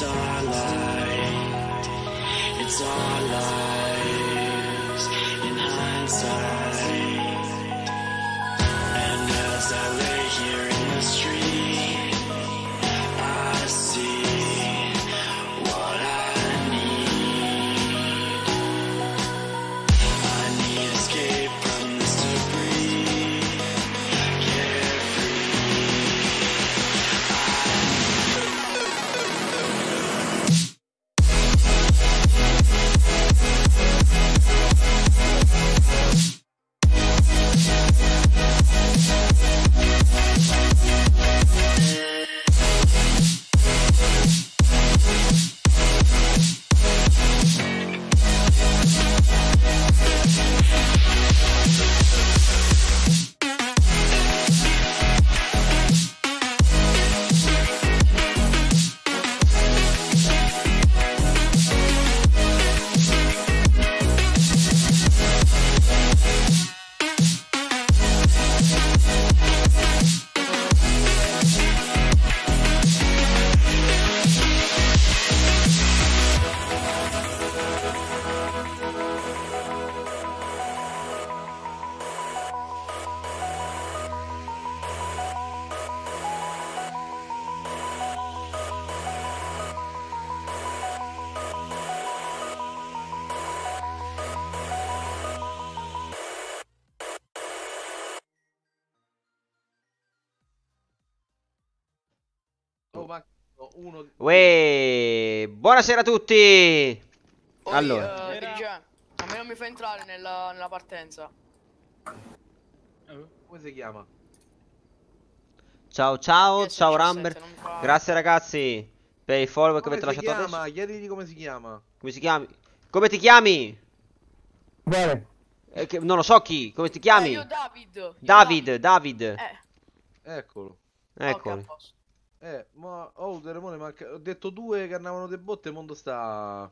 starlight, it's all lies in hindsight. And as I lay here in the street, I see what I need. I need escape from this debris, carefree. Uè, buonasera a tutti. Allora, a me non mi fa entrare nella partenza. Come si chiama? ciao ciao, PS17, ciao Ramber. non mi fa- Grazie ragazzi per i follow che Come avete si lasciato chiama? adesso. Chiedigli come si chiama. Come si chiami? Come ti chiami? Bene. Non lo so chi. Come ti chiami? Io David. Io David. Eccolo. ok, a Eccoli. posto. Ma Teremone, ho detto due che andavano de botte, mondo sta.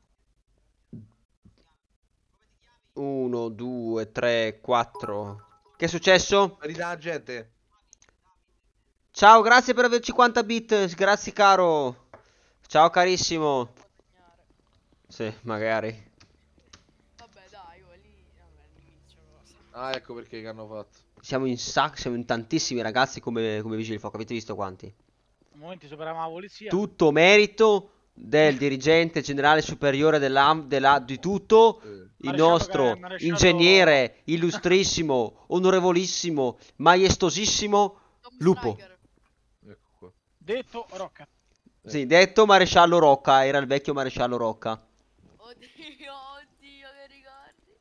1, 2, 3, 4. Che è successo? Verità la gente. Ciao, grazie per aver 50 bit. Grazie caro. Ciao carissimo. Sì, magari. Vabbè, dai, io lì. Vabbè, l'inizio cosa. Ah, ecco perché che hanno fatto. Siamo in siamo in tantissimi ragazzi come vigili del fuoco. Avete visto quanti? Un momento superiamo la polizia. Tutto merito del dirigente generale superiore di tutto, il Maresciallo nostro Maresciallo- ingegnere illustrissimo, onorevolissimo, maestosissimo Tom Lupo. Striker. Ecco qua. Detto Rocca. Sì, detto maresciallo Rocca, era il vecchio maresciallo Rocca. Oddio, che ricordi.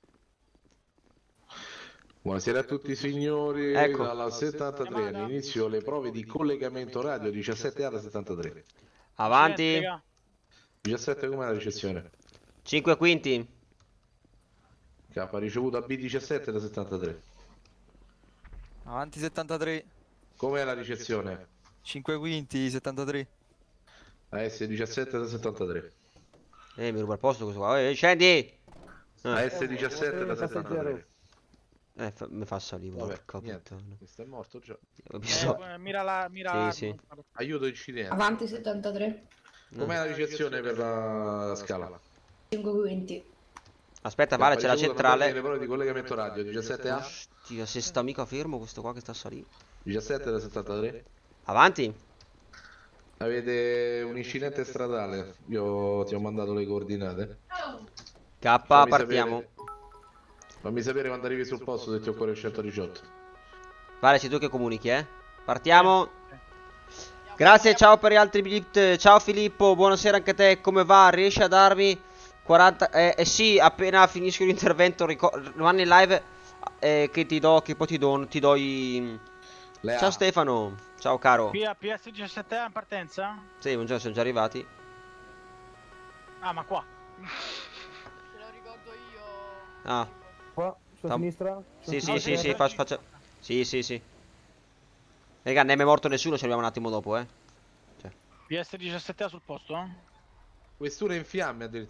Buonasera a tutti signori. Ecco. Dalla 73 all'inizio le prove di collegamento radio 17 alla 73. Avanti, 17 com'è la ricezione? 5 quinti. K ha ricevuto a B17 da 73. Avanti 73, Com'è la ricezione? 5 quinti 73. A S17 da 73. Mi ruba il posto questo qua. Scendi! A S17 da 73. Mi fa salire, Vabbè, porca niente. puttana. Questo è morto già. Mira la. Sì. Aiuto incidente. Avanti 73, Com'è la ricezione per la scala? 5 quinti. Aspetta, vale, c'è la Le centrale. prove di collegamento radio 17A, Ostia, se sta mica fermo questo qua che sta a salire. 17 da 73. Avanti. Avete un incidente stradale. Io ti ho mandato le coordinate. K, Fammi partiamo. Fammi sapere quando arrivi sul posto se ti occorre il 118. Vale, sei tu che comunichi, eh. Partiamo. Grazie, ciao per gli altri bit. Ciao Filippo, buonasera anche a te. Come va? Riesci a darmi 40... sì, appena finisco l'intervento rimani in live che ti do, che poi ti do i... Ciao Stefano, ciao caro. PS17 è in partenza? Sì, buongiorno, sono già arrivati. Ah, ma qua. Te lo ricordo io. Ah, Qua, sulla sinistra? sì, faccio... Sì. Raga, non è mai morto nessuno, ci arriviamo un attimo dopo, PS17 sul posto? Questura in fiamme addirittura.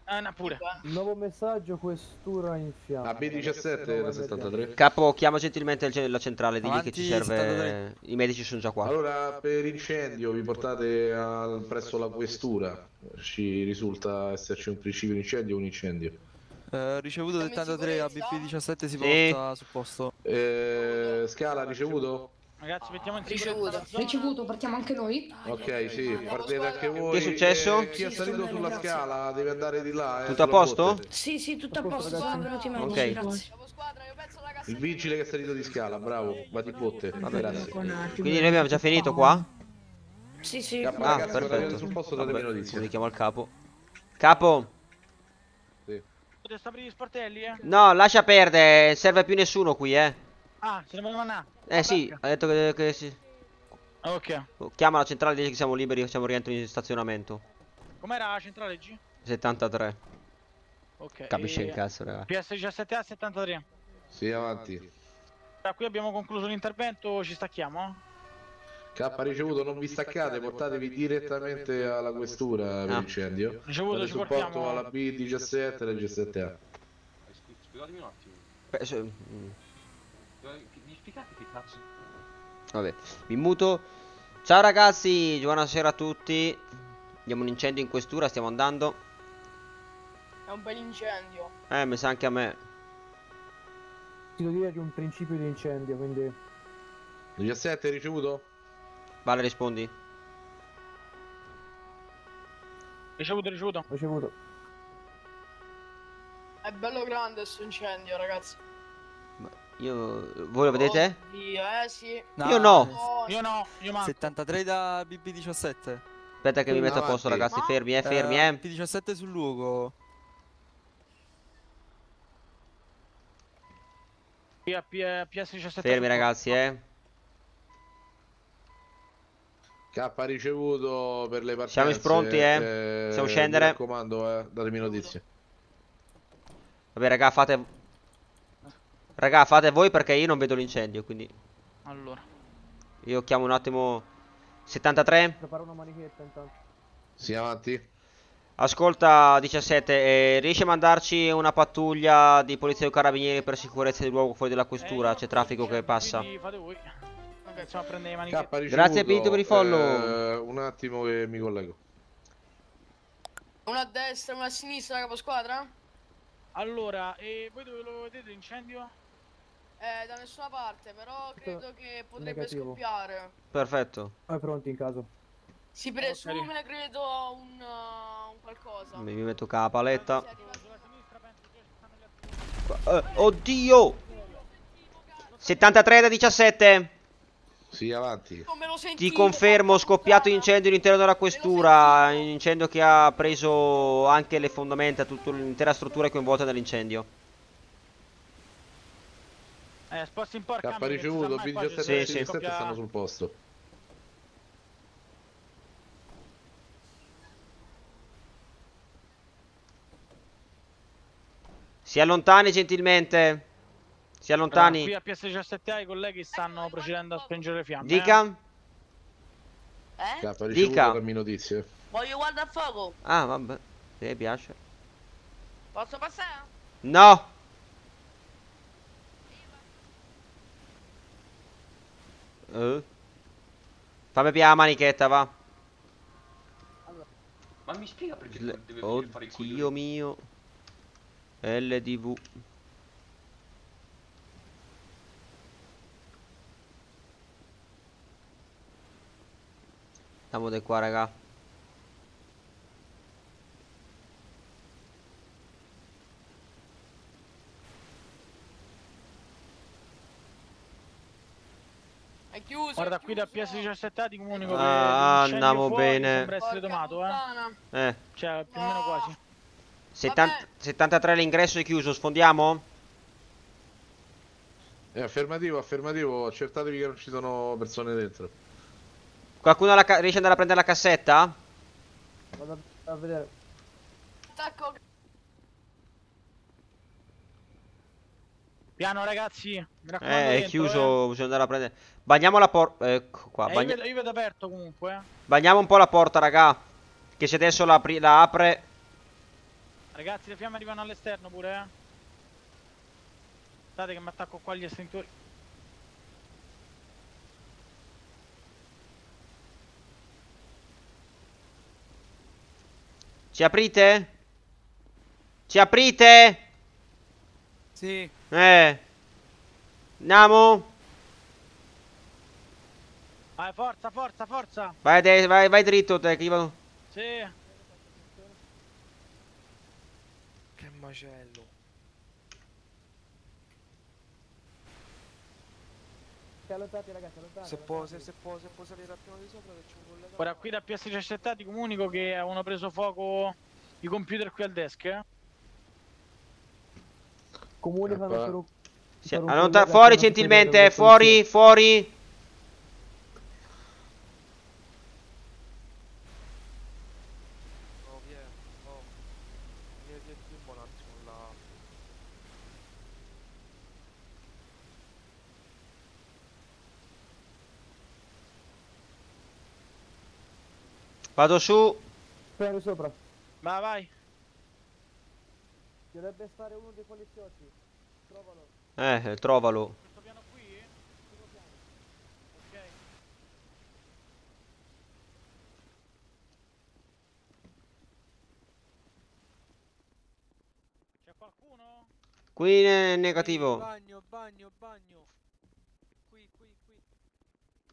No, pure. Nuovo messaggio, questura in fiamme. AB17 da 73. Capo, chiama gentilmente la centrale, digli che Avanti, ci serve. 73. I medici sono già qua. Allora, per incendio vi portate presso la questura. Ci risulta esserci un principio di incendio o un incendio. Ricevuto Siamo in 73, sicurezza? ABP17 si Sì. porta sul posto. Scala, ricevuto? Ragazzi, mettiamo in Ricevuto. sicurezza la zona. Ricevuto, partiamo anche noi. Ok, sì, partite anche voi. Che è successo? Chi è Sì, salito sto bene, sulla grazie. scala deve andare di là. Tutto a sulla posto? botte. Sì, tutto a Posto, posto, sono ragazzi. venuti i Ok. medici, grazie. Capo squadra, io penso alla cassetta. Il vigile che è salito di scala, bravo, va di botte. Grazie. Quindi noi abbiamo già finito qua? Sì. Capo, Ah, ragazzi, quando arrivate perfetto. sul posto datemi Vabbè, notizie. comunichiamo al capo. Capo, Potete aprire gli sportelli, eh? no, lascia perdere, serve più nessuno qui, Ah, ce ne vogliamo andare? Sì, ha detto che sì. Ok. Chiama la centrale, dice che siamo liberi, siamo rientro in stazionamento. Com'era la centrale G? 73. Ok. Capisce il cazzo, raga. PS17A 73. Sì, avanti. Da qui abbiamo concluso l'intervento, ci stacchiamo? K ricevuto, non vi staccate, portatevi direttamente alla questura per Ah. incendio. Ricevuto, Date ci supporto portiamo. alla B17 e alla G7A. Spiegatemi un attimo. Beh, Mi spiegate che cazzo? vabbè, mi muto. Ciao ragazzi, buonasera a tutti. Abbiamo un incendio in questura, stiamo andando. È un bel incendio. Mi sa anche a me. Ti devo dire che è un principio di incendio, quindi... 17 ricevuto? Vale, rispondi. Ricevuto. Ricevuto. È bello grande sto incendio, ragazzi. Voi lo vedete? Oddio, sì. Io no. Oh, Io no, io manco. 73 da BB17. Aspetta che mi metto a posto, Avanti. ragazzi. Fermi, fermi, BP17 sul luogo. PS17. Fermi, ragazzi, K ricevuto per le partenze. Siamo pronti, Possiamo scendere? Mi raccomando, datemi notizie. Vabbè, raga, fate. Raga, fate voi perché io non vedo l'incendio, quindi. Allora. Io chiamo un attimo. 73. Preparo una manichetta intanto. Sì, avanti. Ascolta, 17, riesci a mandarci una pattuglia di polizia o carabinieri per sicurezza di luogo fuori dalla questura? C'è traffico che passa. Fate voi. ok. Iniziamo a prendere le K manichette. ricevuto. Grazie, Pinto, per i follow. Un attimo che mi collego. Una a destra, una a sinistra, capo squadra? Allora, e voi dove lo vedete l'incendio? Da nessuna parte, però credo che potrebbe negativo. scoppiare. Perfetto. È pronti in caso. Si presume, credo, un qualcosa. Mi metto qua la paletta. Sulla sinistra penso che stanno gli altri. Oddio! 73 da 17. Sì, avanti. Non me lo Ti sentite, confermo, porca scoppiato puttana. incendio all'interno della questura. Un incendio che ha preso anche le fondamenta, tutta l'intera struttura è coinvolta nell'incendio. Sposti in porca. K ricevuto, B17 Sì, e sì. C17 stanno sul posto. Si allontani gentilmente. Si allontani. Qui a PS17A i colleghi stanno procedendo a spengere le fiamme. Dica. K ricevuto, Dica. dammi notizie. Voglio guardare a fuoco. Ah, vabbè. Se mi piace. Posso passare? No. Fammi pigliare la manichetta, va. Ma mi spiega perché deve venire a fare i Oddio coglioni? mio. LDV. Andiamo di qua, raga. È chiuso. Guarda, è qui da chiuso. PS17A ti comunico che Ah, l'incendio andiamo fuori bene. sembra essere Porca domato, puttana. Cioè, più o meno quasi. 73 l'ingresso è chiuso, sfondiamo? Affermativo, affermativo. Accertatevi che non ci sono persone dentro. Qualcuno riesce ad andare a prendere la cassetta? Vado a vedere. Attacco. Piano ragazzi, mi raccomando È dentro, chiuso, bisogna andare a prendere. Bagniamo la porta. Ecco qua. io vedo aperto comunque, Bagniamo un po' la porta, raga. Che se adesso la apre. Ragazzi, le fiamme arrivano all'esterno pure, eh. Aspettate che mi attacco qua agli estintori. Ci aprite? Ci aprite? Sì. Andiamo? Vai, forza, forza, forza. Vai dritto te, che io vado. Sì. Che macello. Allontanati ragazzi, allontanati. Se può salire al piano di sopra che c'è un collega. Ora qui da PS17 ti comunico che avevano preso fuoco i computer qui al desk, eh. Comunicano per un... Sì, fuori gentilmente, fuori, fuori. Oh, via. Oh. Via un attimo là. Vado su. Prendi sopra. Vai, vai. Dovrebbe stare uno dei poliziotti. Trovalo. Trovalo. Questo piano qui? Ok. C'è qualcuno? Qui negativo. Bagno. Qui. Ok.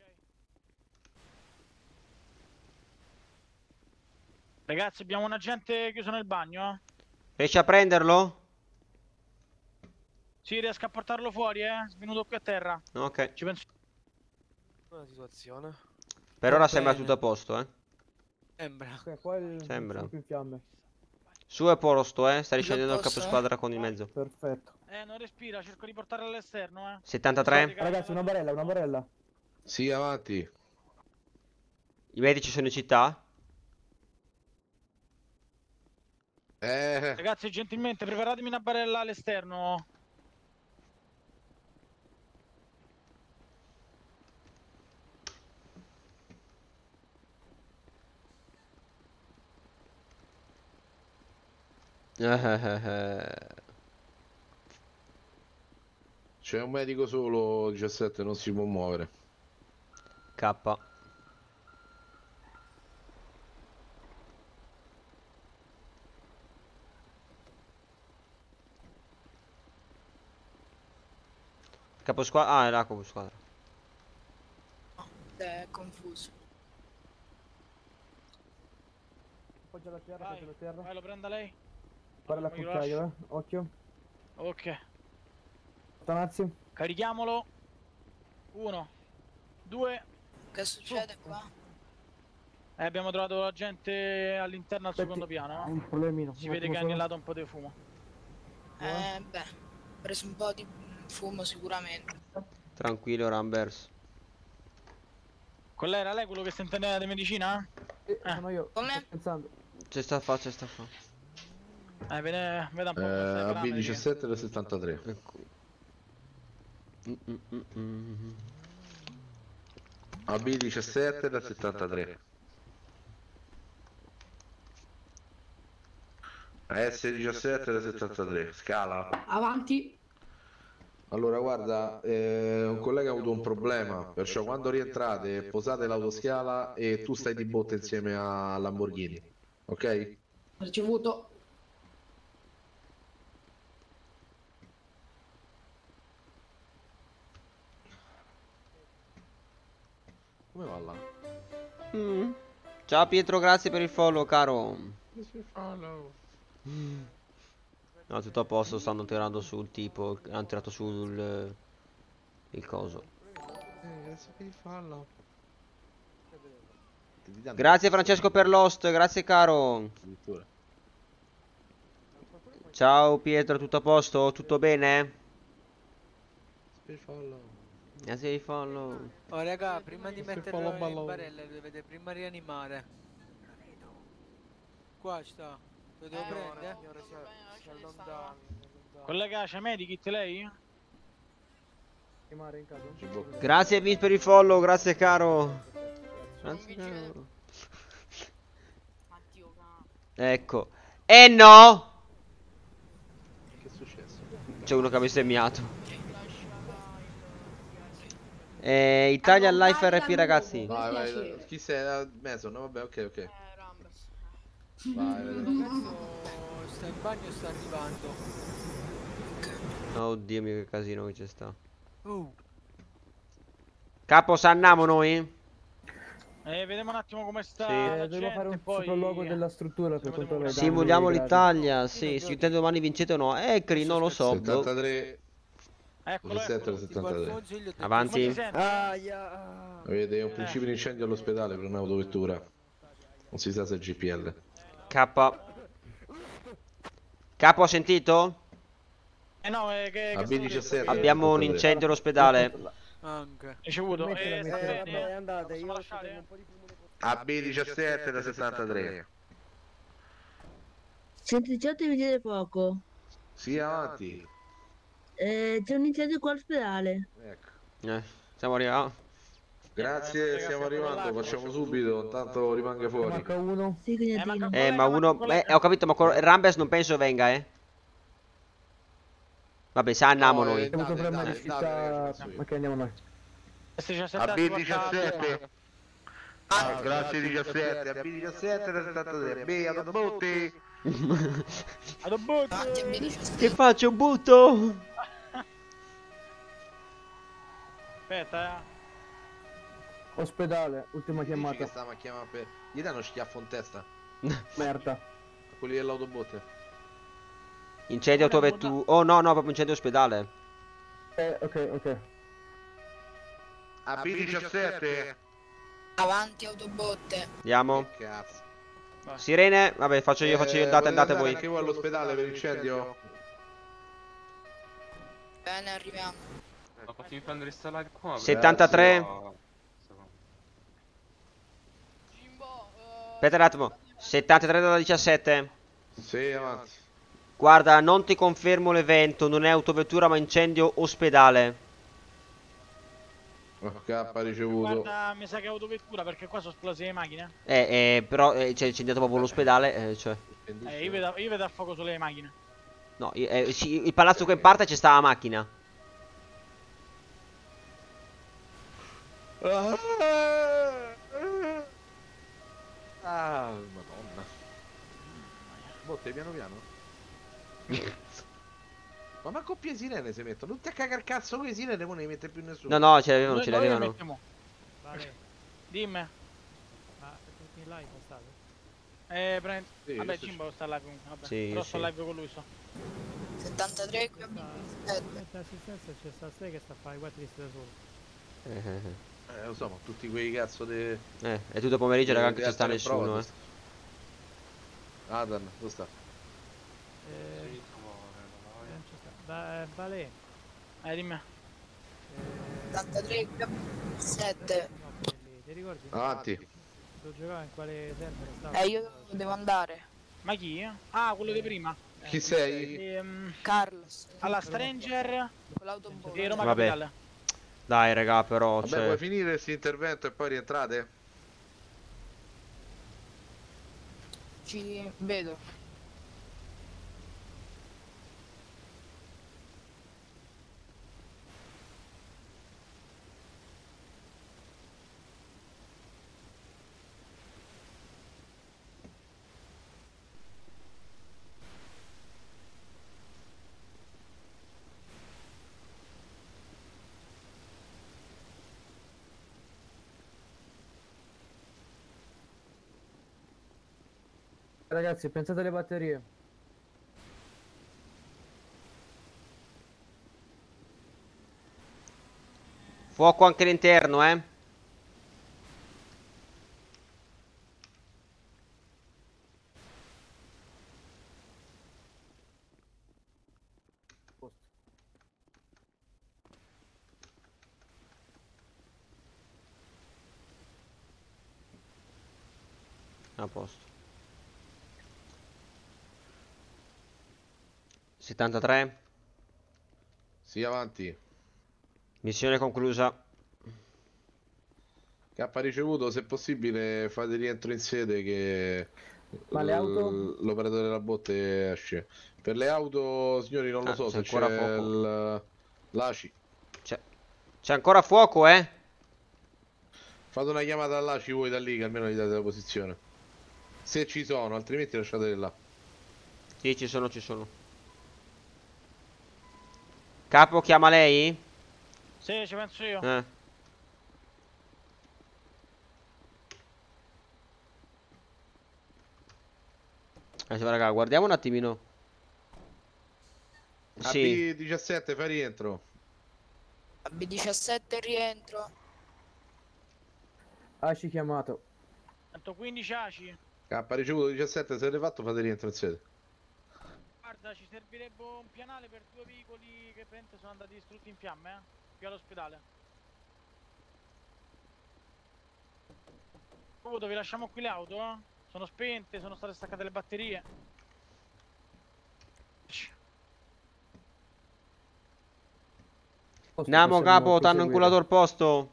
Ragazzi, abbiamo un agente chiuso nel bagno, eh. Riesci a prenderlo? Sì, riesco a portarlo fuori, svenuto qui a terra. Ok. Ci penso. Buona situazione. Per ora sembra tutto a posto, Sembra. Ok, qua il... Sembra. sono più in fiamme. Su è posto, sta riscendendo il caposquadra con in mezzo. Perfetto. Non respira, cerco di portarlo all'esterno, eh. 73. Ragazzi, una barella, una barella. Sì, avanti. I medici sono in città? Ragazzi, gentilmente, preparatemi una barella all'esterno. C'è un medico solo, 17, non si può muovere. K. Caposquadra. Ah, è la caposquadra. È confuso. Appoggia la terra, Vai, appoggia la terra. vai, lo prenda lei. Guarda la Io lo cucchiaio, Occhio. Ok, Tanazzi. carichiamolo. 1, 2. Che succede qua? Abbiamo trovato la gente all'interno al secondo piano. Un problemino. Si vede che ha annellato un po' di fumo. Beh, ho preso un po' di fumo sicuramente. Tranquillo, Rambers. Qual era lei quello che sta intendendo di medicina? Sono io. Come? Sto pensando. C'è sta fa. Veda un po' questi parametri. AB17 da 73. Ecco. AB17 da 73. S17 da 73. Scala. Avanti. Allora guarda, un collega ha avuto un problema, perciò quando rientrate posate l'autoscala e tu stai di botte insieme a Lamborghini, ok? Ricevuto. Come va là? Ciao Pietro, grazie per il follow, caro. No, tutto a posto, stanno tirando sul tipo. Hanno tirato sul il coso. Grazie per il follow. Grazie Francesco per l'host, grazie caro. Ciao Pietro, tutto a posto? Tutto bene? Grazie per il follow. Oh raga, prima di metterlo in barella dovete prima rianimare. Qua sta. Lo devo prendere? Collega, c'è medikit lei? Chiamare in caso. Grazie Vince per il follow, grazie caro. Grazie caro. Addio, cazzo. Ecco. E no! C'è uno che ha bestemmiato. Italian Life RP, ragazzi. Vai, vai, chi sei? Mason, vabbè, ok. Rambers. Vai, vai. Ragazzo sta in bagno e sta arrivando. Oddio mio, che casino che c'è sta. Capo, sanniamo noi? Vediamo un attimo come sta Sì. la Devo gente, fare un poi... sopralluogo della struttura per controllare i danni Simuliamo gradi. l'Italia. Sì, se intendo domani vincete o no. Cri, non lo so. boh. 73, Eccolo, 17 eccolo. 73. Alfonso, io gli ho detto, Come si Avanti. sente? Avete un principio di incendio all'ospedale per un'autovettura. Non si sa se è GPL. K. Capo, ha sentito? No, che A B17. Abbiamo un incendio all'ospedale. anche. ricevuto. Mettila, Sta mettila. bene? Vabbè, andate, Posso io lasciare? tengo un po' di fumo. A B17 da 73. 118 vigili del fuoco. Sì, avanti. C'è un incendio qua all'ospedale. Ecco. Stiamo arrivando. Grazie, stiamo arrivando, facciamo subito, intanto rimanga fuori. Manca uno. Sì, cognatino. Ma uno. Ho capito, ma Rambers non penso venga, Vabbè, sanniamo No, noi. Abbiamo avuto problemi di date, sfitta. ragazzi, Ma che andiamo noi? A B17. Grazie 17, a B17 da 73. B, a botti. Avanti a B17. Che faccio? Butto? Aspetta, Ospedale, ultima Dici chiamata. che stava a chiamare per... Gli danno schiaffo in testa. Merda. A quelli dell'autobotte. Incendio autovettura. Oh no, proprio incendio ospedale. Ok. A B17. Avanti autobotte. Andiamo. Che cazzo. Sirene. Vabbè, faccio io, andate voi. Anche voi all'ospedale per incendio? Bene, arriviamo. Ma fatemi prendere sta live qua. 73. Jimbo, Aspetta un attimo. 73 da 17. Sì, avanti. Guarda, non ti confermo l'evento. Non è autovettura, ma incendio ospedale. K ricevuto. guarda, mi sa che è autovettura perché qua sono esplose le macchine. Però c'è incendiato proprio l'ospedale. Cioè. Io vedo a fuoco sulle macchine. No, sì, il palazzo che parte c'è sta la macchina. Ah, madonna. Botte piano piano. Ma manco più le sirene si mettono. Tutti a cagare cazzo con le sirene, poi non ne mette più nessuno. No, ce l'avevano, ce Noi le l'avevano. mettiamo. Vale, Dimmi. ma tutti in live state? Prendi. Sì, Vabbè, adesso Jimbo sta live comunque. Vabbè. Sì, Però sì. sto live con lui, so. 73 qui a B17. Mentre assistenza c'è sta ste che sta a fare i quattro liste da solo. Lo so, ma tutti quei cazzo di... È tutto pomeriggio, raga, che ci sta nessuno, Adam, dove sta? Non ci sta. Vale, Dimmi. 73 qui a B17. no, quelli, ti ricordi? Avanti. Tu giocavi in quale server stava? Io devo andare. Ma chi? Ah, quello di prima. Chi sei? Carlos. Alla Stranger Con l'autobotte. di Roma Vabbè. Capitale. Dai, raga, però, Vabbè, cioè... vuoi finire questo intervento e poi rientrate? Ci vedo. Ragazzi, pensate alle batterie. Fuoco anche all'interno, A posto. 73. Sì, avanti. Missione conclusa. K ricevuto, se possibile fate rientro in sede che Ma le auto? L'operatore della botte esce. Per le auto, signori, non lo so c'è se ancora c'è fuoco. l'ACI. C'è ancora fuoco, eh? Fate una chiamata all'ACI voi da lì, che almeno gli date la posizione. Se ci sono, altrimenti lasciatele là. Sì, ci sono, ci sono. Capo, chiama lei? Sì, ci penso io. Raga, guardiamo un attimino. Sì. AB17, fai rientro. B17 rientro. ACI chiamato. 115 ACI. K ricevuto 17, se l'hai fatto fate rientro in sede. Guarda, ci servirebbe un pianale per 2 veicoli che praticamente sono andati distrutti in fiamme, qui all'ospedale. Dove lasciamo qui le auto, eh? Sono spente, sono state staccate le batterie. Andiamo, capo, t'hanno inculato il posto.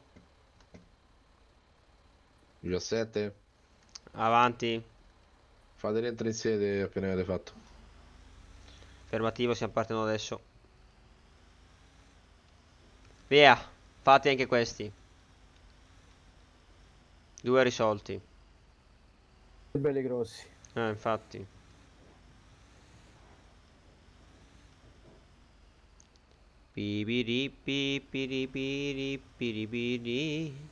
17. Avanti. Fate rientro in sede appena avete fatto. Fermativo, stiamo partendo adesso. Via, fate anche questi. 2 risolti. Belli grossi. Infatti. Pipiri pipiri piri piri piri.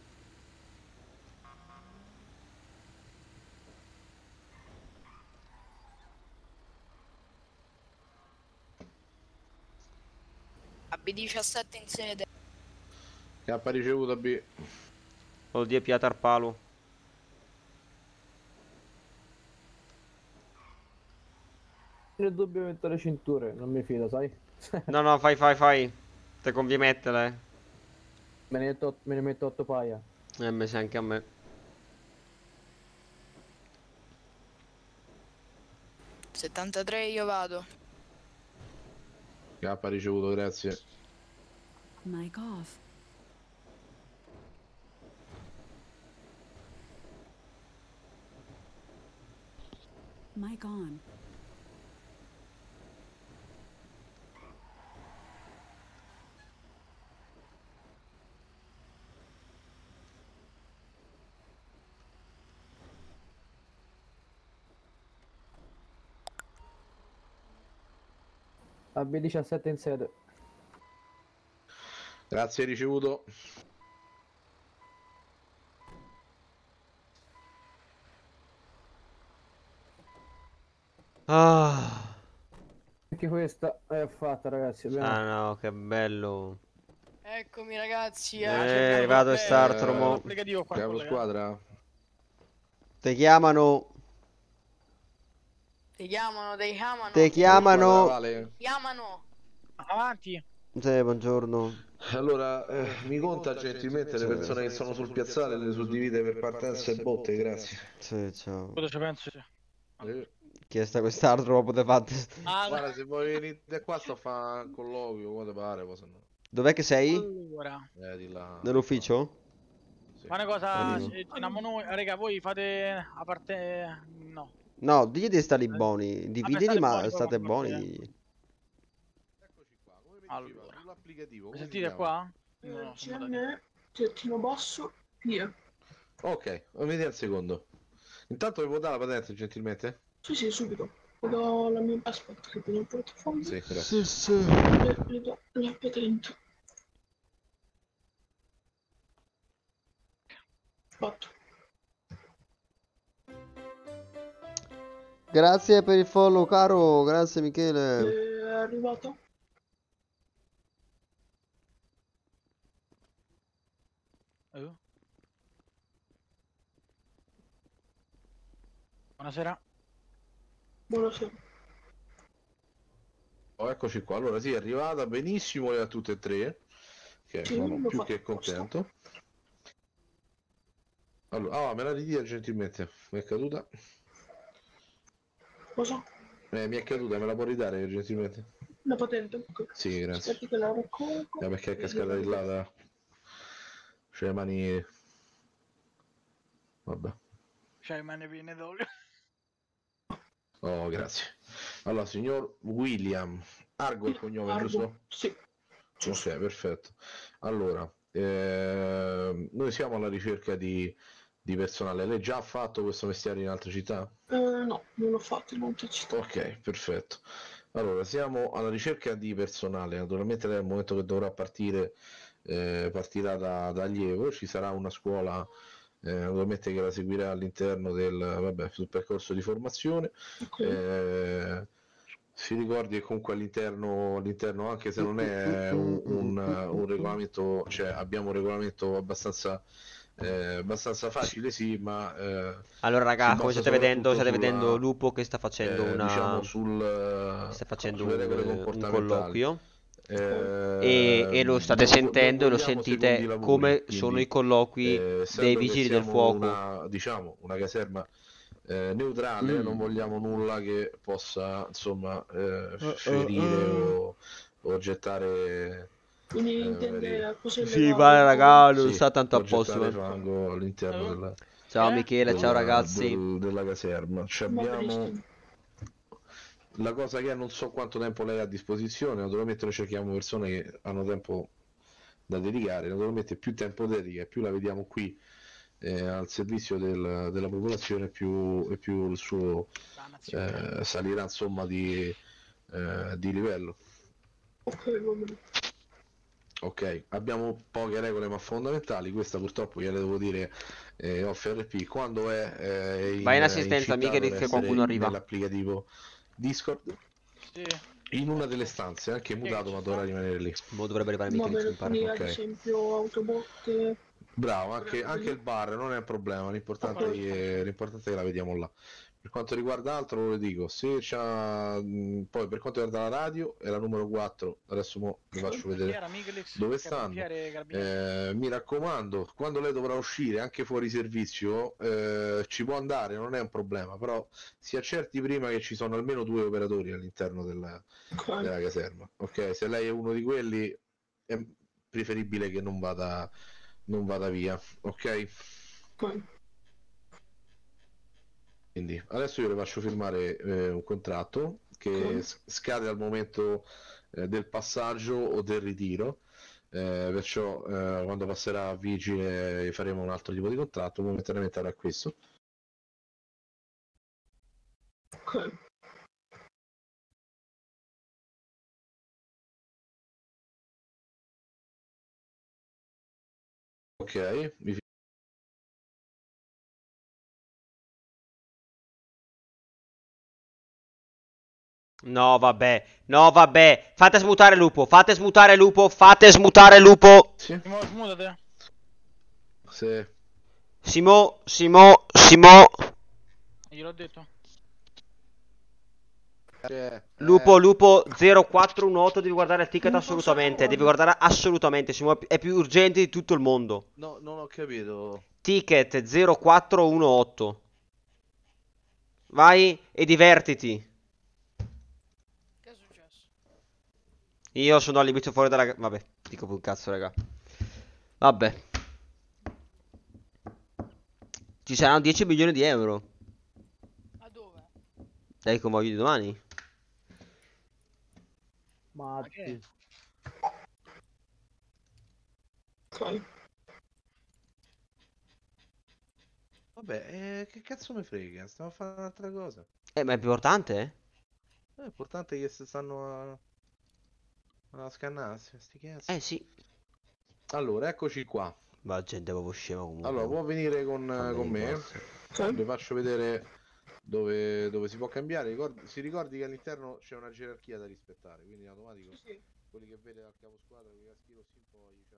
B17 in sede. K ricevuto B. Oddio, piata al palo. Nel dubbio metto le cinture, non mi fido, sai? No, fai. Te conviene mettere. Me ne metto 8 paia. Mi sa anche a me. ...73 io vado. K ricevuto, grazie. Mic off. Mic on. AB17 in sede. Grazie, ricevuto. Ah. Anche questa è fatta, ragazzi. No, che bello. Eccomi ragazzi. È arrivato il starter mo. Capo squadra. Te chiamano. Ti chiamano. Te chiamano. Vale. Chiamano. Avanti. Sì, buongiorno. Allora, mi conta gentilmente le persone che sono sul piazzale, le suddivide per partenza e botte, grazie. Sì, ciao. Cosa ci penso? Chi è sta quest'altro lo potete fare? Guarda, se vuoi venire qua sto a fare un colloquio, quando pare, cosa no. Dov'è che sei? Allora. Di là. Nell'ufficio? Sì. Ma una cosa, diciamo noi, raga, voi fate a parte... no. No, digli di stare buoni. Dividili, ma state buoni. Eccoci qua, come Allora. sull'applicativo. Mi sentite qua? No, Tettino basso, via. Ok, vedi al secondo. Intanto vi può dare la patente, gentilmente? Sì, subito. Do la mia... Aspetta, che vedo il portafoglio. Sì, grazie. Sì. Le do la patente. Fatto. Grazie per il follow, caro. Grazie, Michele. È arrivato? Buonasera. Buonasera. Oh, eccoci qua. Allora, sì, è arrivata benissimo a tutte e tre. Che Sì, sono l'ho più fatto che contento. Allora, me la ridia gentilmente. Mi è caduta? Cosa? Mi è caduta, me la può ridare gentilmente? La patente? Sì, grazie. Aspetti che la raccolgo. Perché è cascata di là da... C'è le mani... Vabbè. C'hai le mani piene d'olio. Oh, grazie. Allora, signor William, Argo il cognome, Argo, giusto? sì. Ok, perfetto. Allora, noi siamo alla ricerca di personale. Lei già ha fatto questo mestiere in altre città? No, non l'ho fatto in altre città. Ok, perfetto. Allora, siamo alla ricerca di personale. Naturalmente lei al momento che dovrà partire, partirà da Allievo. Ci sarà una scuola, naturalmente che la seguirà all'interno sul percorso di formazione. Ok. Si ricordi che comunque all'interno, anche se non è un regolamento, cioè abbiamo un regolamento abbastanza facile, sì, ma Allora, si raga, come basa state vedendo, soprattutto state vedendo sulla, Lupo che sta facendo diciamo, sta facendo sulle regole un comportamentali. colloquio. E lo state Non sentendo e lo vogliamo secondi sentite lavori, come sono i quindi colloqui dei essendo che vigili del siamo fuoco. diciamo, una caserma neutrale, non vogliamo nulla che possa, insomma, ferire o gettare Quindi intende cose Sì, illegali, vale, raga, non sì, sta tanto a o posto, gettare fango all'interno Ciao Michele, ciao ragazzi. della caserma. Ci Va abbiamo benissimo. la cosa che non so quanto tempo lei ha a disposizione, naturalmente noi cerchiamo persone che hanno tempo da dedicare, naturalmente più tempo dedica e più la vediamo qui al servizio della popolazione, più il suo salirà, insomma, di livello. Ok, va bene. Ok, abbiamo poche regole ma fondamentali, questa purtroppo gliele devo dire off RP, quando è Vai in in assistenza, città Michele, dovrà che essere qualcuno arriva. nell'applicativo Discord, Sì. in una delle stanze, anche mutato ma dovrà rimanere lì. Boh, dovrebbe arrivare Va Michele, mi bene, pare. quindi ad Ok. esempio Autobot. Bravo, anche il bar non è un problema, l'importante è che la vediamo là. Per quanto riguarda altro, lo dico, se c'ha, poi per quanto riguarda la radio, è la numero 4, adesso vi faccio vedere dove stanno. Mi raccomando, quando lei dovrà uscire anche fuori servizio, ci può andare, non è un problema, però si accerti prima che ci sono almeno 2 operatori all'interno della caserma. Ok, se lei è uno di quelli, è preferibile che non vada via, ok? Quindi adesso io le faccio firmare un contratto che scade al momento del passaggio o del ritiro, perciò quando passerà a vigile faremo un altro tipo di contratto, momentaneamente avrà questo. Ok, No, vabbè. No, vabbè. Fate smutare Lupo. Fate smutare Lupo. Fate smutare Lupo. Sì. Smutate. Sì. Simo. Gliel'ho detto. Lupo 0418. Devi guardare il ticket assolutamente. Devi guardare assolutamente. Simo è più urgente di tutto il mondo. No, non ho capito. Ticket 0418. Vai e divertiti. Che è successo? Io sono all'inizio fuori dalla... Vabbè, dico un cazzo, raga. Vabbè. Ci saranno 10 milioni di euro. Ma dove? Dai, come voglio di domani. Ma che? Vabbè, che cazzo mi frega? Stiamo a fare un'altra cosa. Ma è importante, eh? È importante che si stanno a scannarsi, sti cazzi. Sì. Allora, eccoci qua. Ma gente proprio scema comunque. Allora, può venire con me. Sì. Vi faccio vedere dove si può cambiare. Si ricordi che all'interno c'è una gerarchia da rispettare, quindi in automatico quelli che vede dal capo squadra, con i caschi rossi in poi c'ha...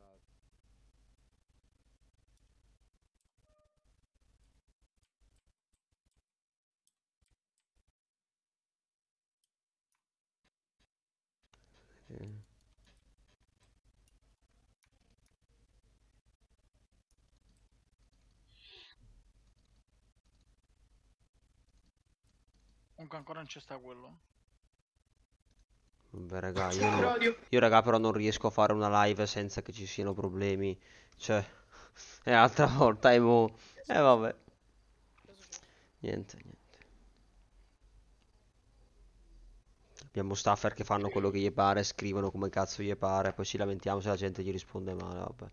Comunque ancora non c'è sta quello. Vabbè, raga, io raga però non riesco a fare una live senza che ci siano problemi. Cioè, è l'altra volta vabbè. Niente. Abbiamo staffer che fanno quello che gli pare, scrivono come cazzo gli pare, poi ci lamentiamo se la gente gli risponde male, vabbè.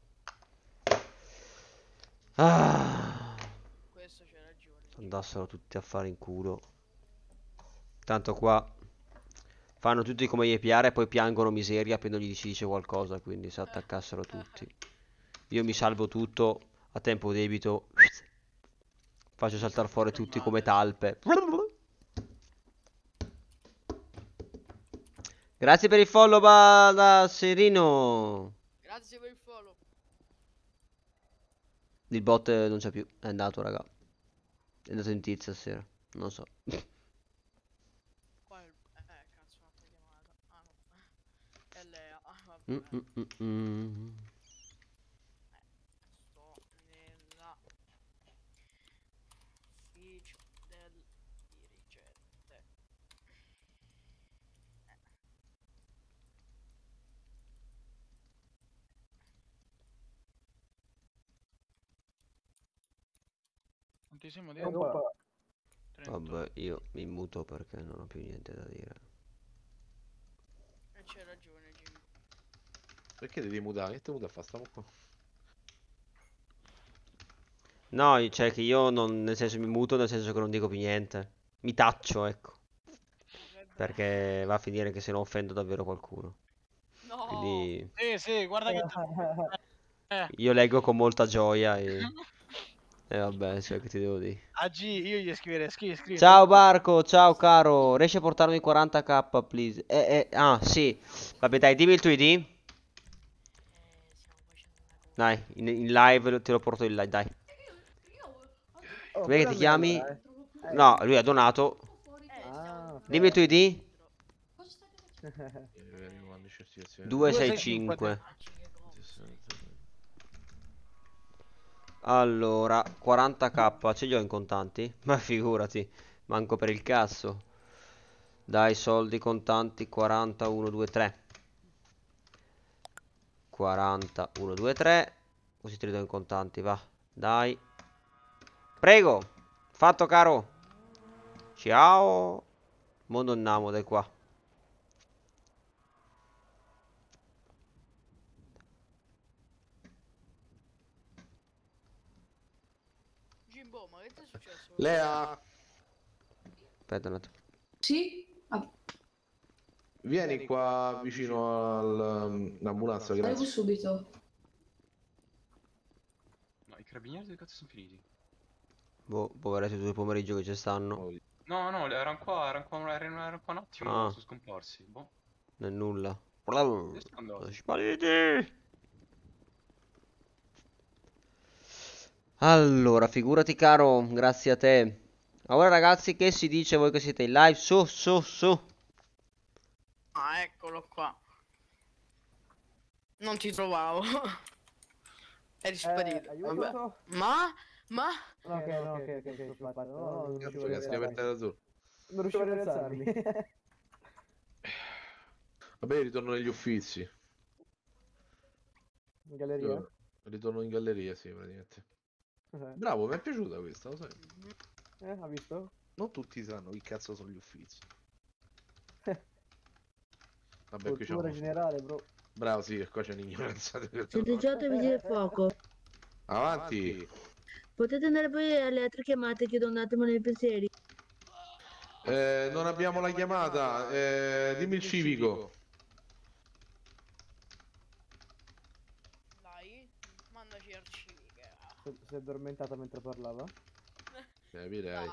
Ah, Questo c'è ragione. andassero tutti a fare in culo. Tanto qua fanno tutti come gli pare e poi piangono miseria appena gli si dice qualcosa, quindi si attaccassero tutti. Io mi salvo tutto a tempo debito. Faccio saltare fuori tutti come talpe. Grazie per il follow da Serino. Grazie per il follow. Il bot non c'è più, è andato raga. È andato in tizia stasera, non so. Qua è cazzo, un'altra chiamata. Ah no. È Lea. Vabbè. Sto nella ufficio del dirigente. Quantissimo di Vabbè, io mi muto perché non ho più niente da dire. E c'è ragione, Jim. Perché devi mutare? Che te muta fa? Stiamo qua. No, cioè che io non, nel senso mi muto, nel senso che non dico più niente. Mi taccio, ecco. Perché va a finire che se no offendo davvero qualcuno. No. Quindi Sì, guarda che... io leggo con molta gioia e vabbè, cioè che ti devo dire. AG, io gli scriverei, scrivi. Ciao Barco, ciao caro. Riesci a portarmi 40k, please? Ah, sì. Vabbè, dai, dimmi il tuo ID. Dai, in live te lo porto in live, dai. Come che ti chiami? No, lui ha donato. Dimmi il tuo ID. 265. Allora, 40k, ce li ho in contanti? Ma figurati, manco per il cazzo. Dai, soldi contanti, 40, 1, 2, 3. 40, 1, 2, 3. Così te li do in contanti, va. Dai. Prego. Fatto, caro. Ciao. Mondo annamo dai qua. Jimbo, ma che ti è successo? Lea, Aspetta un attimo. Sì? Ah, vieni qua vicino all'ambulanza. arrivo Grazie. subito. No, i carabinieri dove cazzo sono finiti? Boh, poveretti tutto il pomeriggio che ci stanno. No, erano qua un attimo, Ah. sono scomparsi. Boh. Nel nulla. Dove sono andati? Spariti. Allora, figurati caro, grazie a te. Ora ragazzi, che si dice voi che siete in live? Su. Ah, eccolo qua. Non ti trovavo. Eri sparito. Vabbè. Aiuto? Ma? Ok, aspetta, no, non riuscivo a Cazzo, che aperta da tu. non riuscivo a rialzarmi. Vabbè, ritorno negli uffizi. In galleria? Ritorno in galleria, sì, praticamente. Bravo, mi è piaciuta questa, lo sai. Ha visto? Non tutti sanno chi cazzo sono gli uffizi. Vabbè, qui c'è Cultura generale, bro. Bravo, sì, e qua c'è un'ignoranza. Siete già ai vigili del fuoco. Avanti. Potete andare poi alle altre chiamate, chiudo un attimo nei pensieri. Non abbiamo la chiamata. Dimmi il civico. Dai, mandaci al civica. Si è addormentata mentre parlava? Direi. Dai.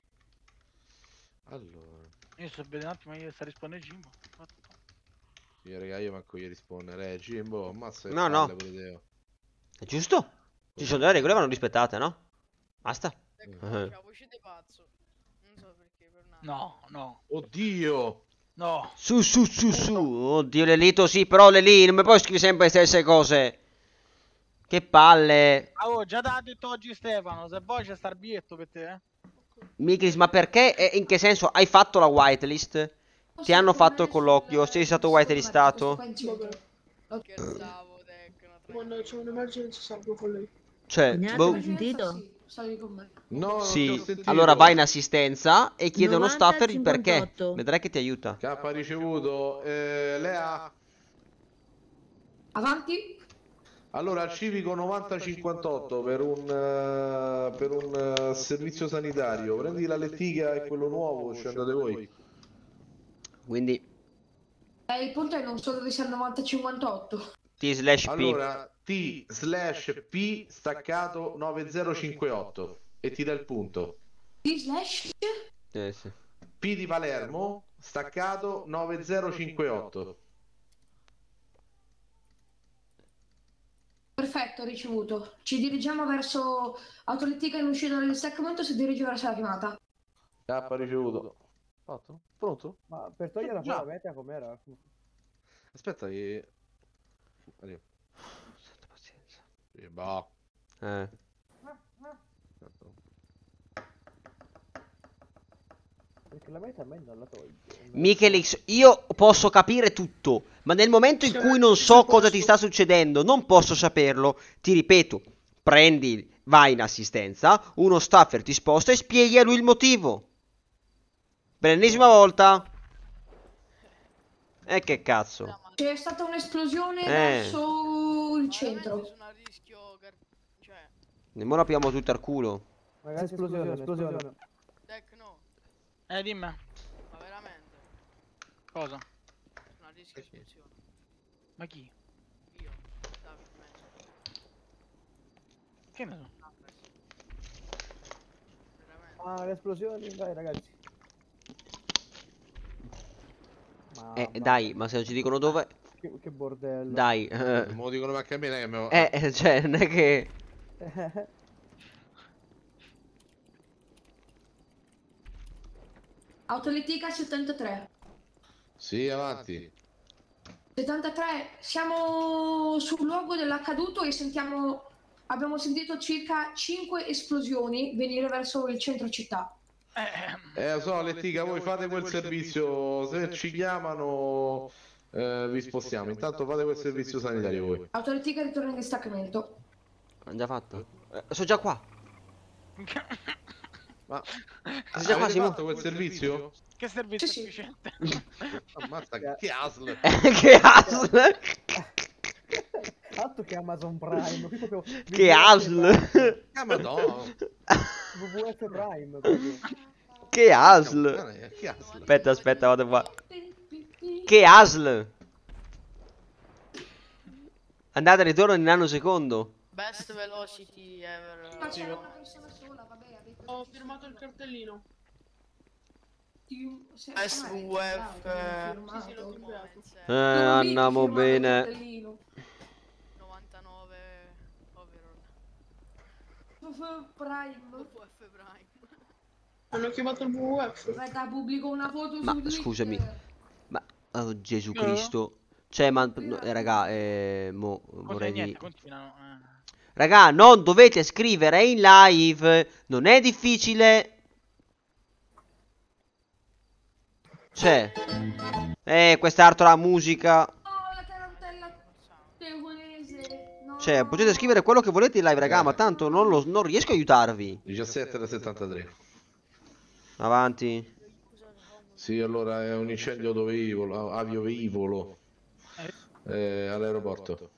Allora. Io sto vedendo un attimo, io sta rispondendo Jimbo. Sì, raga, io manco gli rispondere. Jimbo, ammazza le No, palle no. pure te. È giusto? Ci sono delle regole che vanno rispettate, no? Basta. Ecco, c'è la voce di pazzo. Non so perché, per una... No. Oddio. No. Su. Oddio, Lelito, sì, però Lelì, non mi puoi scrivere sempre le stesse cose. Che palle. Oh, già t'ha detto oggi Stefano, se vuoi c'è sta il biglietto per te, eh. Miklis, ma perché e in che senso hai fatto la whitelist? Ti hanno fatto il colloquio? Sei stato whitelistato? Scherzavo, Tecno. Quando c'è un'emergenza salgo con lei. Cioè, boh. Hai sentito? stavi con me. No, non ti ho Sì, sentito. allora vai in assistenza e chiede uno staffer il perché. 58. Vedrai che ti aiuta. K ricevuto. Lea. Avanti. Allora, civico 9058 per un servizio sanitario. Prendi la lettiga e quello nuovo, ci andate voi. Quindi Il punto è non so dove sia il 9058. T/P. Allora, T/P staccato 9058 e ti dà il punto. T/. Sì. P di Palermo staccato 9058. Perfetto, ricevuto. Ci dirigiamo verso Autolettica in uscita dal distaccamento, si dirige verso la chiamata. K ricevuto. Fatto? Pronto? Ma per togliere Già. la meta com'era? Aspetta che... Arrivo. Santa pazienza. Boh. Perché la meta a me non la toglie. Michelix, io posso capire tutto, ma nel momento in cui non so cosa ti sta succedendo, non posso saperlo. Ti ripeto, vai in assistenza, uno staffer ti sposta e spieghi a lui il motivo. Per l'ennesima volta. E che cazzo. C'è stata un'esplosione Eh. verso il centro. Sono a rischio, cioè, Nemmeno la pigliamo tutto al culo. Ragazzi, esplosione. Deck no, Dimmi. ma veramente. Cosa? Sono a rischio esplosione. Ma chi? Io, Davide, in mezzo. Che ne so? Veramente. Ah, le esplosioni, vai ragazzi. Dai, ma se non ci dicono dove. Che bordello. Dai. Me lo dicono anche a me, che me lo... Cioè, non è che. Autolettica 73. Sì, avanti. 73, siamo sul luogo dell'accaduto e abbiamo sentito circa 5 esplosioni venire verso il centro città. Lo so, Lettica, voi fate quel servizio, se ci chiamano vi spostiamo. Intanto fate quel servizio sanitario voi. Autolettica ritorna in distaccamento. Hanno già fatto? Sono già qua. Ma Sei già qua, avete Simo? fatto quel servizio? Che servizio Sì, sì. efficiente. Ammazza, che ASL. Che ASL. Altro che Amazon Prime. Qui proprio Che ASL. Madonna. WWF Prime. proprio. Che ASL. Che ASL. Aspetta, vado qua. Che ASL. Andate e ritorno in nanosecondo. Best velocity ever. Ma c'è una persona sola, vabbè, avete... Ho firmato il cartellino. Best WF. Sì, l'ho firmato. Andiamo bene. 99 overall. Prime. WF Prime. Hanno chiamato il WWF. Aspetta, pubblico una foto Ma su Twitter. scusami. Ma oh, Gesù Cristo. Cioè, ma raga, mo vorrei Niente, dire. continuano. Raga, non dovete scrivere in live. Non è difficile. Cioè, quest'altro la musica. Oh, la tarantella taiwanese. No. Cioè, potete scrivere quello che volete in live, raga, ma tanto non riesco a aiutarvi. 17 da 73. Avanti. Sì, allora è un incendio avioveicolo all'aeroporto.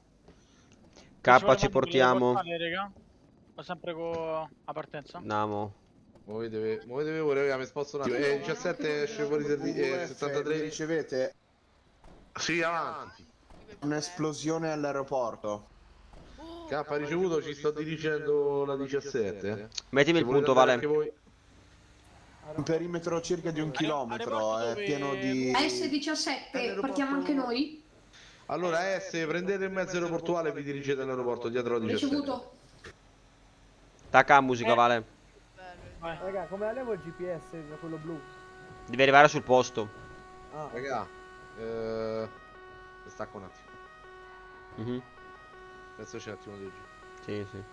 K ci portiamo. Ho sempre con la partenza. Andiamo. Muovetevi voi, raga, mi sposto un attimo. 17 esce fuori 73. Ricevete Sì, avanti. un'esplosione all'aeroporto. K ricevuto, ci sto dirigendo la 17. Mettimi il punto, Vale. Un perimetro circa di 1 chilometro, è pieno di... S17, partiamo anche noi. Allora S, prendete il mezzo aeroportuale e vi dirigete all'aeroporto dietro la 17. Ricevuto. Tacca la musica, Vale. Raga, come la levo il GPS, quello blu? Devi arrivare sul posto. Ah. Raga, stacco un attimo. Penso c'è un attimo di giù. Sì, sì.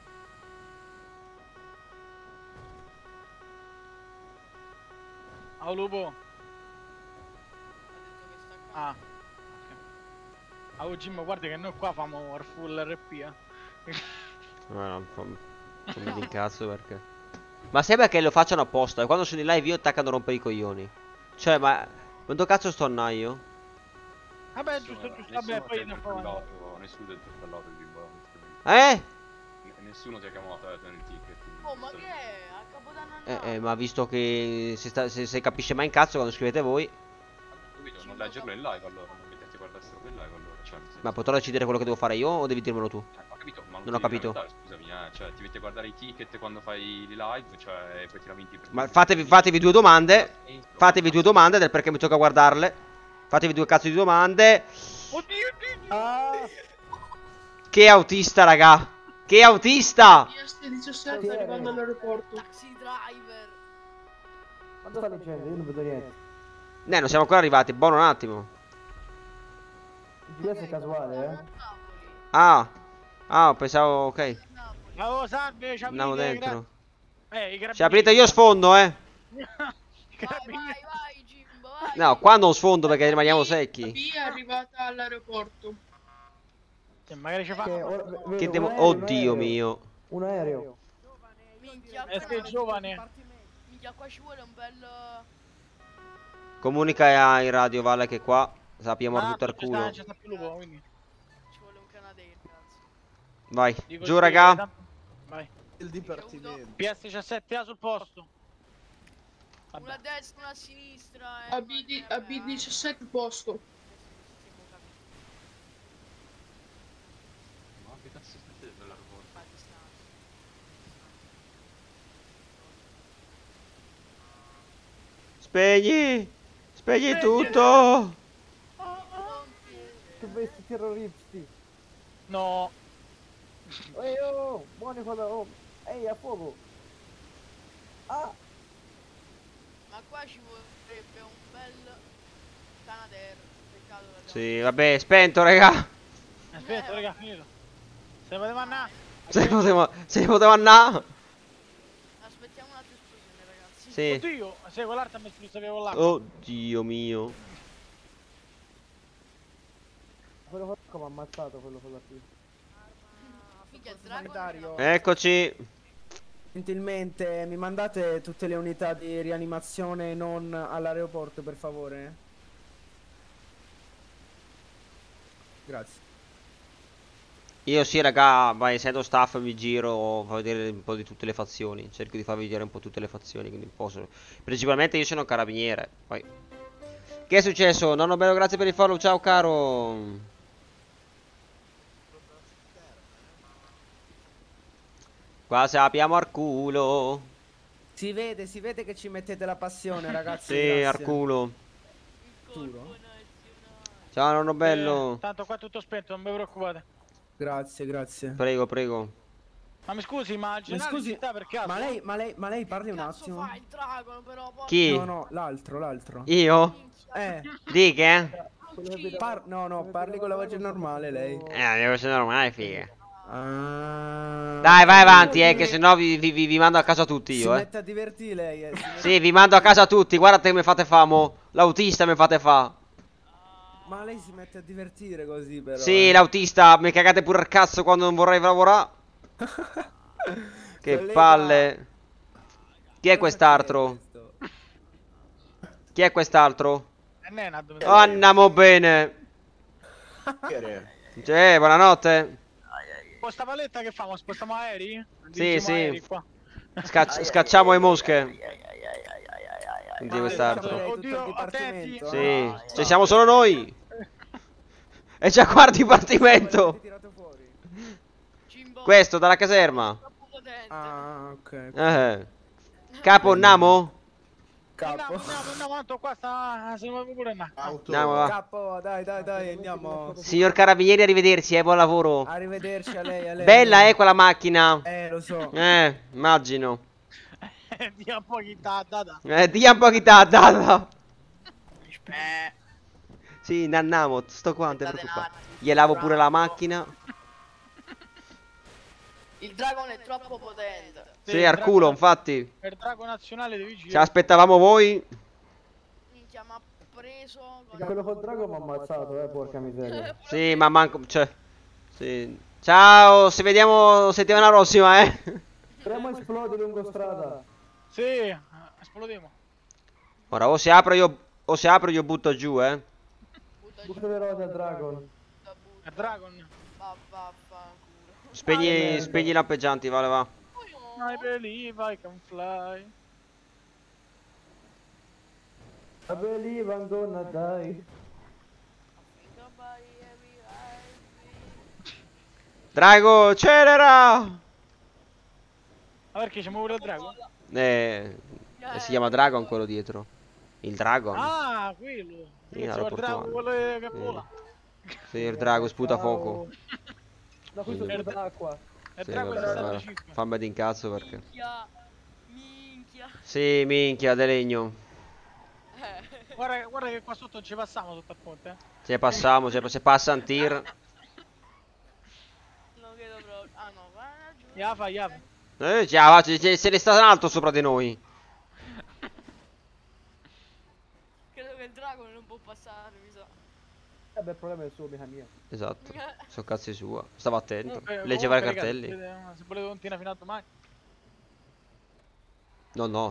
Ciao lupo. Ah, ok. Oh Jim, guarda che noi qua famo full RP, No, Non mi incazzo perché. Ma sembra che lo facciano apposta. E quando sono in live io attaccano a rompere i coglioni. Cioè, ma quando cazzo sto a io? Vabbè, giusto, vabbè, poi dopo. Nessuno ti ha interpellato il bimbo. Nessuno ti ha chiamato a tenere il ticket. Oh, ma che è? A Capodanno Ma visto che se capisce mai in cazzo quando scrivete voi. Capito? Non leggerlo in live allora, non metterti a guardare sto in live allora. Cioè, Ma potrò decidere quello che devo fare io o devi dirmelo tu? ho capito, ma Non ho capito. Scusami, cioè ti metti a guardare i ticket quando fai i live, cioè e poi ti lamenti per Ma fatevi due domande. Fatevi due domande del perché mi tocca guardarle. Fatevi due cazzo di domande. Oddio. Che autista, raga. Che autista. IS-17 arrivando all'aeroporto. Taxi driver. Quanto sta leggendo? Io non vedo niente. Non siamo ancora arrivati. Buono un attimo. Il GPS è casuale, Ah, pensavo, ok. Oh, salve, ci Andiamo aprite, dentro. i Ci aprite, io sfondo, Vai, Jimbo, vai. No, qua non sfondo perché rimaniamo secchi. B è arrivata all'aeroporto. Magari ci fa. Oddio mio. Un aereo. Minchia, sei giovane. Minchia, qua ci vuole un bel... Comunica in radio, Vale, che qua sappiamo tutto al culo. C'è sta più lupo, quindi. Ci vuole un Canadair, cazzo. Vai, Dico giù, sì, raga. Vai. Il dipartimento. PS17 A sul posto. Una a destra, una a sinistra. AB17 posto. Ma che cazzo state dall'aeroporto? Spegni tutto. Che questi terroristi. No. Ehi, oh, buoni qua da... Oh. Ehi, a fuoco. Ah. Ma qua ci vorrebbe un bel Canadair. Peccato che Sì, vabbè, spento, raga. Aspetta, raga, finito. Se poteva andare. Se poteva andare. Aspettiamo un'altra esplosione, ragazzi. Sì. Oddio, se quell'altro mi esplosavevo là. Oddio mio. Quello che mi ha ammazzato, quello con la P. Minchia, il drago. Eccoci. Gentilmente mi mandate tutte le unità di rianimazione non all'aeroporto, per favore? Grazie. Io sì, raga, vai, essendo staff mi giro, fa vedere un po' di tutte le fazioni. Cerco di farvi vedere un po' tutte le fazioni, quindi posso. Principalmente io sono un carabiniere. Poi. Che è successo? Nonno bello, grazie per il follow, ciao caro. Qua sappiamo al culo. Si vede che ci mettete la passione, ragazzi. Sì, grazie. al culo. Giuro? Ciao nonno bello. Tanto qua è tutto spento, non vi preoccupate. Grazie, grazie. Prego, prego. Ma mi scusi, ma il generale scusi, ci sta per caso? ma lei parli un attimo. Fa il drago, però poi... Chi? No, l'altro. Io? Di che? No, parli con la voce normale lei. La voce normale, figa. Ah. Dai, vai avanti, che sennò vi mando a casa tutti io, Si mette a divertire lei, Sì, vi mando a casa tutti, guardate che mi fate famo. L'autista mi fate fa. Ma lei si mette a divertire così però. Sì, l'autista, mi cagate pure al cazzo quando non vorrei lavorare. Che palle. Chi è quest'altro? Chi è quest'altro? Oh, andiamo bene. Cioè, buonanotte. Questa paletta che famo? Spostiamo aerei? Sì, sì. Aerei qua. Scacciamo le mosche. Senti quest'altro. Oddio, attenti. Sì, ci siamo solo noi. E già qua il dipartimento. Questo dalla caserma. Ah, ok. Capo, andiamo? Capo. Andiamo, tanto qua se non pure andare. Andiamo, va. Capo, dai, andiamo. Signor Carabinieri, arrivederci, buon lavoro. Arrivederci a lei. Bella, quella macchina. Lo so. Immagino. Dia un po' chi t'ha data. Dia un po' chi t'ha data. Sì, andiamo, sto qua, non ti preoccupare. Gli lavo pure la macchina. Il dragon è troppo potente. Sì, al culo, infatti. Per drago nazionale devi girare. Ci aspettavamo voi. Minchia, ma preso. Quello col drago mi ha ammazzato, porca miseria. Sì, ma manco. Cioè. Sì. Ciao, ci vediamo settimana prossima, Potremmo esplodere lungo strada. Sì, esplodiamo. Ora o si apre io butto giù, Butto le rose al Dragon. A Dragon. Spegni merda. i lampeggianti, vale va. I believe I can fly. I believe I'm gonna die. Drago, accelera! Ma perché c'è pure il Dragon? Si chiama Dragon quello dietro. Il Dragon. Ah, quello. Sì, Io il Dragon, quello che vola. Sì, il drago sputa fuoco. Da qui sono sputa acqua. Il Sì, Dragon è vabbè, stato guarda, 5. fammi d'incazzo perché. Minchia. Sì, minchia, de legno. Guarda che qua sotto non ci passiamo sotto al ponte. Se passiamo, se passa un tir. Non credo proprio. Ah no, va giù. Yava. Se ne sta un altro sopra di noi. Credo che il drago non può passare, mi sa. Beh, il problema è il suo, mica mia. Esatto. Sono cazzi sua. Stava attento. Comunque, Leggeva i comunque, cartelli. ragazzi, se volete continua fino a domani. No, no.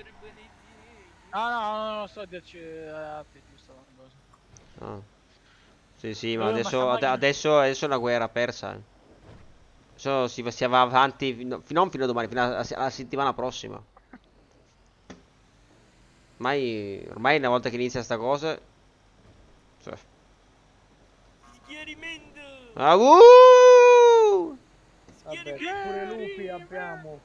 No, sto a dirci a te, giusto. Ah. Sì, ma Ma adesso è una guerra persa. Adesso si va avanti non fino a domani, fino alla settimana prossima. Ormai una volta che inizia sta cosa. Cioè. Schierimento. Vabbè, pure lupi abbiamo.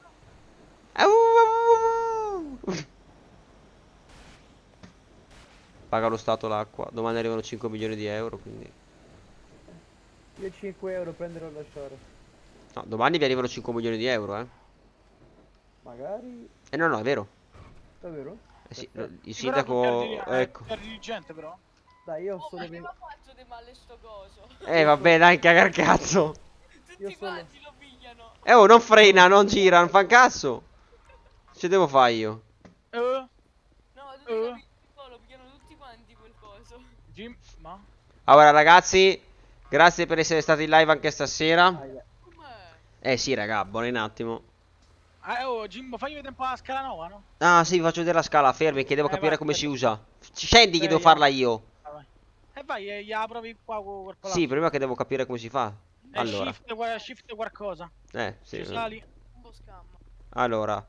Paga lo Stato l'acqua. Domani arrivano 5 milioni di euro, quindi. Io 5 euro prenderò a lasciare. No, domani vi arrivano 5 milioni di euro, Magari. No, è vero. Davvero? Sì, Perfetto. il sindaco. Ecco. Per dirigente però. Dai, io ho solo 20. Ma faccio di male sto coso. Vabbè, dai, cagar cazzo. Tutti quanti lo pigliano. Oh, non frena, non gira, non fa un cazzo. Ce devo fare io. No, tutti lo pigliano tutti quanti quel coso. Jim, ma? Allora, ragazzi, grazie per essere stati in live anche stasera. Sì, raga, buono un attimo. Jimbo, fagli vedere un po' la scala nuova, no? Ah, sì, vi faccio vedere la scala, fermi, che devo capire vai, come vai. si usa. Scendi che devo farla io. Vai, gliela provi qua con quel palazzo. Sì, prima che devo capire come si fa. Allora. Shift qualcosa. Sì. Ci sali. Allora.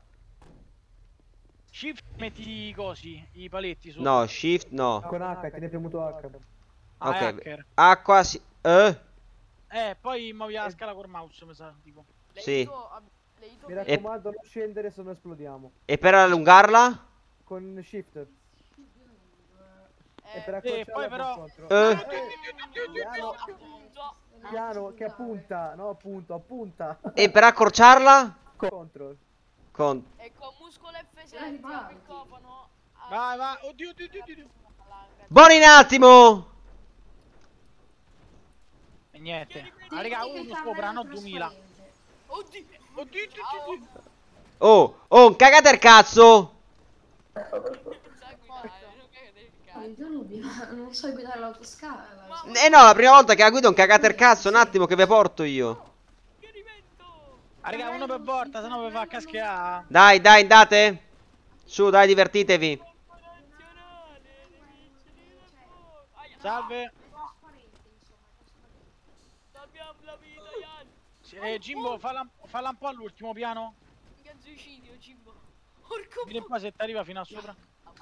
Shift metti i cosi, i paletti su. No, shift no. Con H, tieni premuto H. Ok. Acqua si. Poi muovi la scala col mouse, mi sa, tipo. Sì. Mi raccomando, non scendere se non esplodiamo. E per allungarla? Con shift. E per poi accorciarla però. Piano, che appunta. No, appunta. E per accorciarla? Control. E con muscolo F7 apri il cofano. Vai. Oddio. Buoni un attimo! E niente. Raga, uno sopra, no 2000. Oddio. Oh, cagate il cazzo! Non so guidare l'autoscala. No, la prima volta che la guido un cagate il cazzo, un attimo che vi porto io. Raga, uno per volta, sennò vi fa caschiare. Dai, andate. Su, dai, divertitevi. Salve. Jimbo, falla un po' all'ultimo piano. Suicidio, Jimbo. Vieni qua se ti arriva fino a sopra.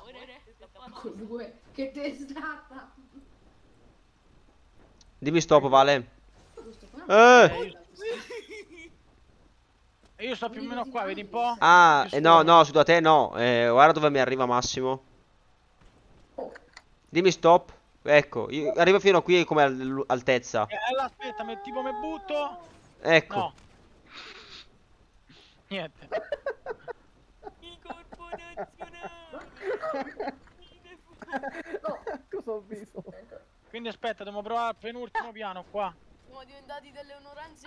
Che testata. Dimmi stop, Vale. E io sto più o meno qua, vedi un po'? No, su da te no. Guarda dove mi arriva Massimo. Dimmi stop. Ecco, io arrivo fino a qui come altezza. Aspetta, tipo me butto. Ecco. No. Niente. Il corpo nazionale. Cosa ho visto? Quindi aspetta, dobbiamo provare il penultimo piano qua. Siamo diventati delle onoranze.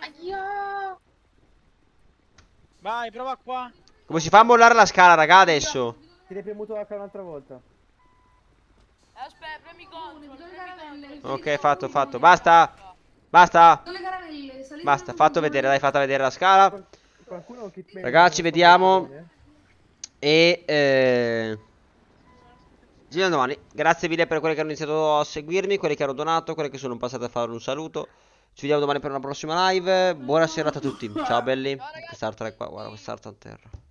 Vai, prova qua. Come si fa a mollare la scala, raga, adesso? Ti hai premuto H un'altra volta. Aspetta, premi control. Ok, fatto. Basta. Basta, fatto vedere, dai, fatta vedere la scala. Qualcuno che Ragazzi, vediamo. E ci vediamo domani. Grazie mille per quelli che hanno iniziato a seguirmi, quelli che hanno donato, quelli che sono passati a fare un saluto. Ci vediamo domani per una prossima live. Buona serata a tutti. Ciao belli. Quest'altro è qua, guarda, quest'altro a terra.